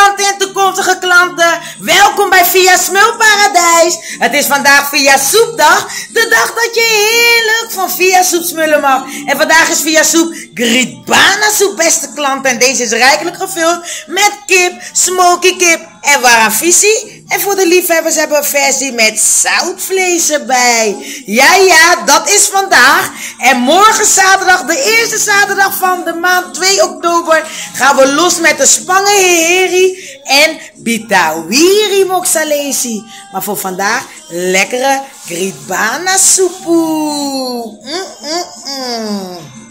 klanten en toekomstige klanten. Welkom bij Via Smulparadijs. Het is vandaag Via Soepdag. De dag dat je heerlijk van Via Soep smullen mag. En vandaag is Via Soep Gribana soep, beste klanten. En deze is rijkelijk gevuld met kip, smoky kip en waranvisie. En voor de liefhebbers hebben we een versie met zoutvlees erbij. Ja, dat is vandaag. En morgen zaterdag, de eerste zaterdag van de maand 2 oktober, gaan we los met de spangenheri en bitawiri moksalesi. Maar voor vandaag lekkere Gribana soepoe.